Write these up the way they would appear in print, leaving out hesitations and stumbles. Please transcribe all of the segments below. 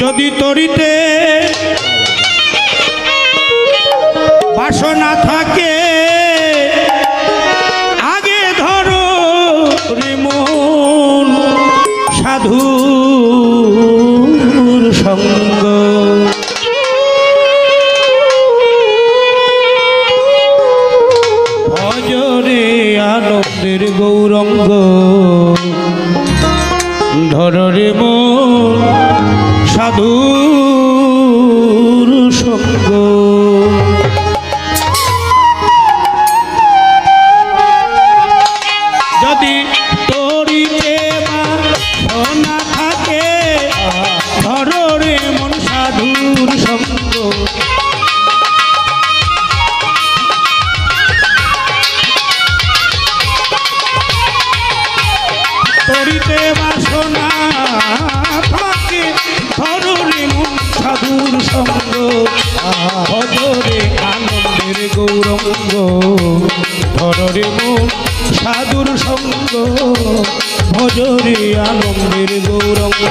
যদি তরিতে বাসনা থাকে আগে ধরো রে মন সাধুর সঙ্গ। ভজরে আনন্দের গৌরঙ্গ ধরে মন সাধুর সঙ্গ। যদি তরিতে বাসনা থাকে ধরো রে মন সাধুর সঙ্গ। তরিতে বাসনা থাকে ধরো রে মন সাধুর সঙ্গ। ভজরে আনন্দের গৌরঙ্গ ধরো রে মন সাধুর সঙ্গ। ভজরে আনন্দের গৌরঙ্গ।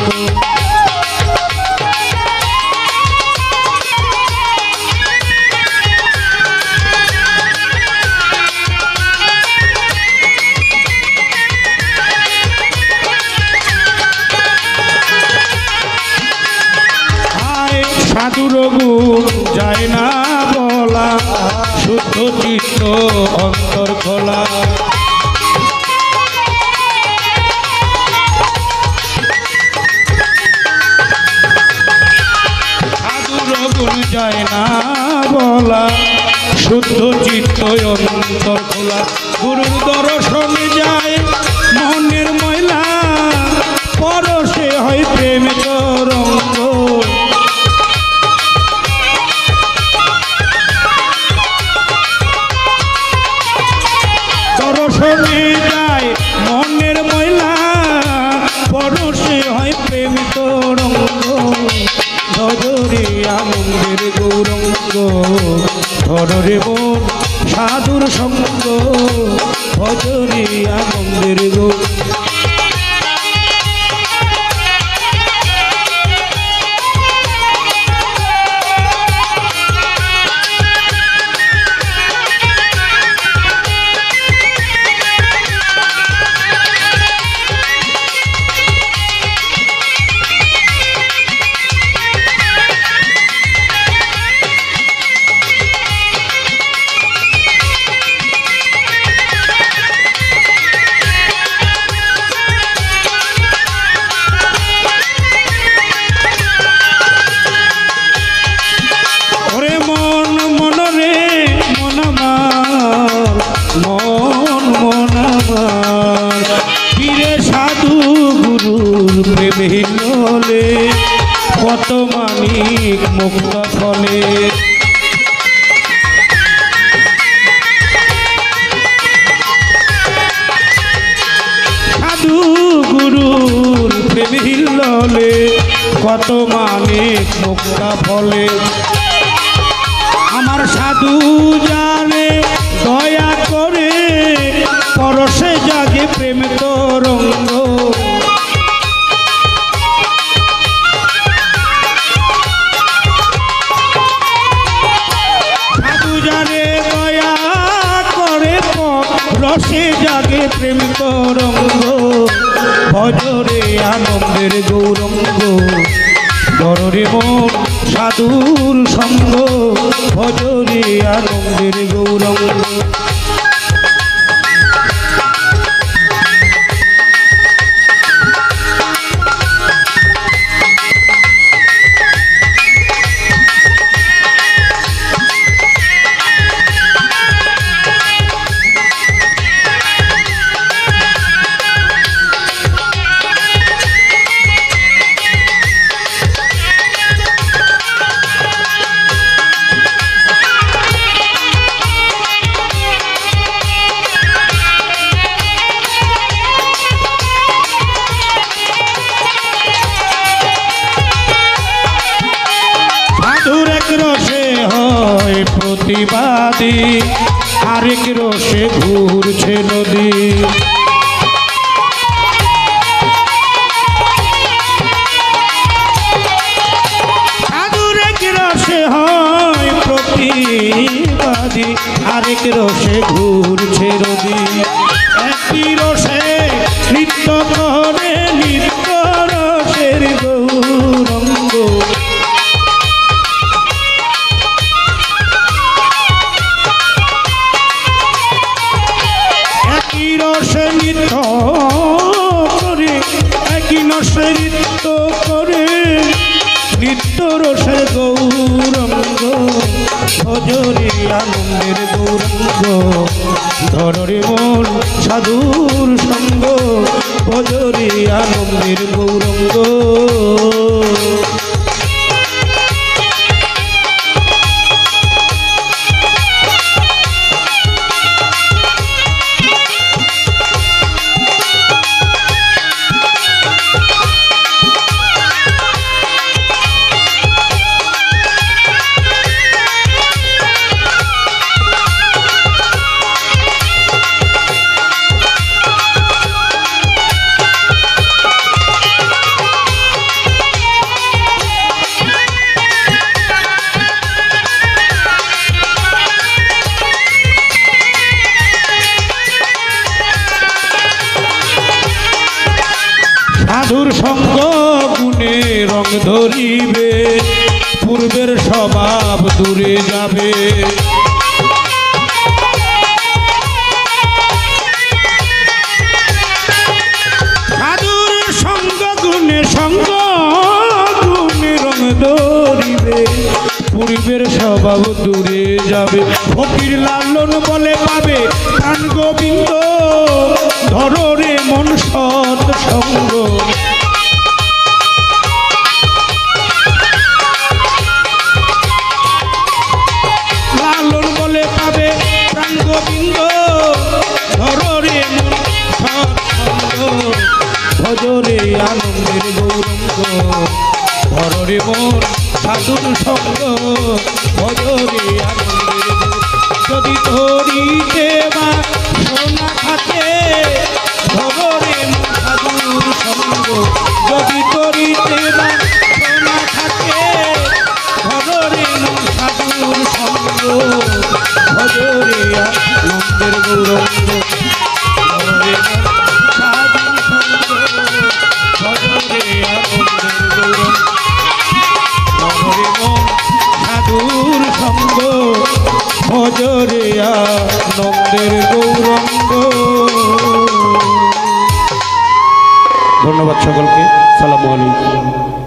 সাধুর গুণ যায় না বলা শুদ্ধ চিত্ত অন্তর খোলা। সাধুর গুণ যায় না বলা শুদ্ধ চিত্ত অন্তর খোলা। গুরুর দর্শনে যায় মনের ময়লা পরশে হয় প্রেম তরঙ্গ। দর্শনে যায় মনের ময়লা পরশে হয় প্রেম তরঙ্গ। ভজরে আনন্দের গৌরঙ্গ ধরে মন সাধুর সঙ্গ। ভজরে আনন্দের গৌরঙ্গ। মন মন আমার ফিরে সাধু গুরুর প্রেমে হিললে কত মানিক মুক্ত ফলে। সাধু গুরুর প্রেমে হিললে কত মানিক মুক্ত ফলে। আমার সাধু জানে দয়া করে পরশে জাগে প্রেম তরঙ্গ। সাধু জানে দয়া করে পরশে জাগে প্রেম তরঙ্গ। ভজরে আনন্দের গৌরঙ্গ ধরে মন সাধুর সঙ্গ। ভজরে আনন্দের গৌরঙ্গ। প্রতিবাদী আরেক রসে ঘুরছে নদী। রসে নৃত্য করে নিত্য রসের গৌরঙ্গ ভজরে আনন্দের গৌরঙ্গ ধরে মন সাধুর সঙ্গ ভজরে আনন্দের গৌরঙ্গ সাধুর সঙ্গ গুণে রং ধরিবে পূর্বের স্বভাব দূরে যাবে সাধুর সঙ্গ গুণে রং ধরিবে পূর্বের স্বভাব দূরে যাবে ফকির লালন বলে পাবে প্রাণ গোবিন্দ ধরো রে মন সৎ সঙ্গ লালন বলে পাবে প্রাণ গোবিন্দ ধরো রে মন সৎ সঙ্গ ভজরে আনন্দের গৌরঙ্গ ধরো রে মন সাধুর সঙ্গ ভজরে আনন্দের যদি ধরিতে বা সোনা থাকে ধরে সাধুর সঙ্গ যদি ধরিতে বা সোনা থাকে ধরে সাধুর সঙ্গ ভজরে আনন্দের গৌরঙ্গ ধরে সাধুর সঙ্গ ভজরে আনন্দের গৌরঙ্গ ধরে সাধুর সঙ্গ ভজরে আনন্দের গৌরঙ্গ। ধন্যবাদ সকলকে। সালামু আলাইকুম।